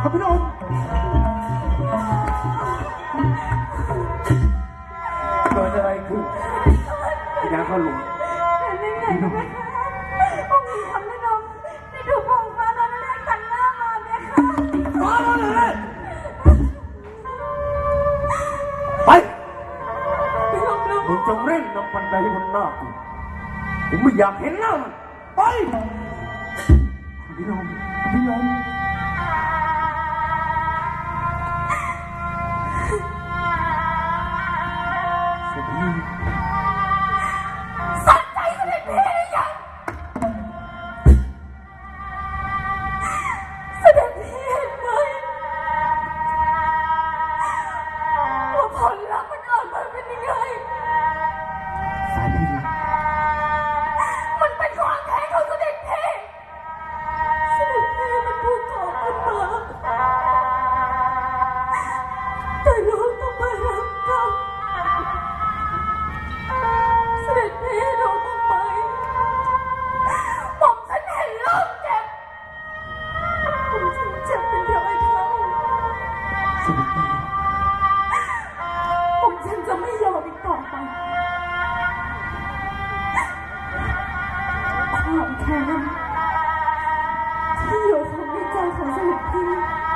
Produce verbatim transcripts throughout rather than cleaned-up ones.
พระพี่น้องเกิดอะไรขึ้นยาข้าหลวงพี่น้ององค์หญิงทำให้น้องได้ถูกพงฟ้าตอนแรกตัดหน้ามาเนี่ยค่ะฟ้าแล้วเลยไปมึงจงเร่งนำปันไดบนหน้ากูผมไม่อยากเห็นหน้ามันไปพี่น้องพี่น้องสวัสดีสัใจเสด็จพี่หรือยังเสด็จพี่เห็นไหมว่าผลลัพธ์มันออกมาเป็นยังไงสายพี่มันเป็นความแท้ของเสด็จพี่เสด็จพี่มันพูดก่อนขึ้นมาแต่น้องต้องมารับกรรมเสด็จพี่น้องบ้างไหมผมฉันเห็นลูกเจ็บผมฉันเจ็บเป็นร้อยเท่าสวัสดีผมฉันจะไม่ยอมอีกต่อไปความแค้นที่อยู่ของในใจของเสด็จพี่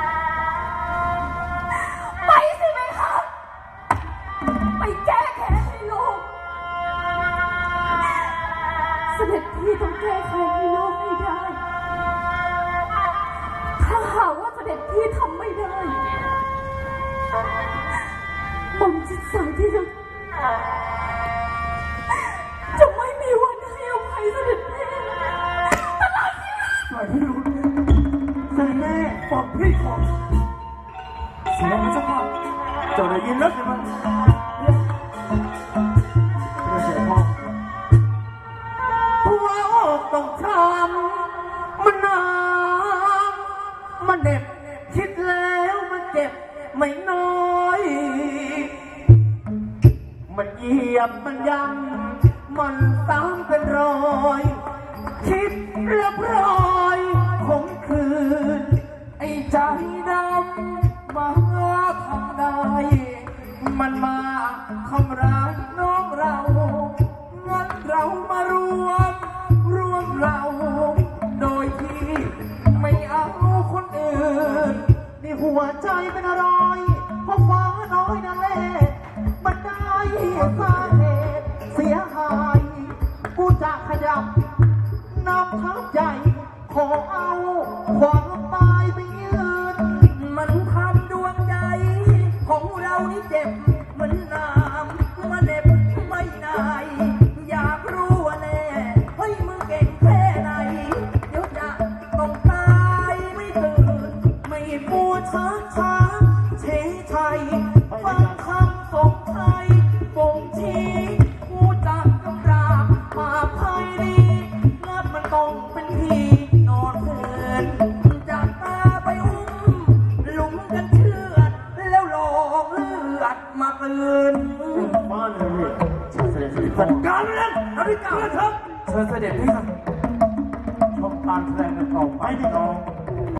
ไปสิไหมครับไปแก้แค้นให้ลูกเสด็จพี่ต้องแก้แค้นให้ลูกให้ได้ถ้าหากว่าเสด็จพี่ทำไม่ได้ผมจะสายที่จะจะไม่มีวันให้อภัยเสด็จพี่ตลอดชีวิตสายพี่รู้เสด็จแม่ปลอดพี่ของเสียงมันสักพักเจ้าได้ยินแล้วใช่ไหมเสียงพ่อหัวอกต้องช้ำมันน้ำมันเด็บคิดแล้วมันเจ็บไม่น้อยมันเหยียบมันย้ำมันซ้ำเป็นรอยคิดเรียบร้อยคงคืนไอ้ใจดำมาทำได้มันมาทำร้ายน้องเรางั้นเรามารวมรวมเราโดยที่ไม่เอาคนอื่นนี่หัวใจเป็นอะไรเพราะฟ้าน้อยนั่นแหละมันได้สาเหตุเสียหายกูจะขยับนำทั้งใจขอเอาความตายไปยืนมันทำดวงใจของเรานี่เจ็บเหมือนน้ำมาเน็บไม่นายอยากรู้ว่าแน่เฮ้ยมึงเก่งแค่ไหนเดี๋ยวจะต้องตายไม่ตื่นไม่พูดช้าช้าเฉยชัยฟังคำส่งไทยบ่งชี้กูจะกำราบมาภายดีนับมันต้องเป็นพี่นอนเถินจะตาไปอุ้มหลุมกันเชือดแล้วหลอกเลือดมาเกินมาเลยจัดการเลยนาฬิกาครับเชิญเสด็จพี่ครับชมการแสดงกันต่อไปพี่น้อง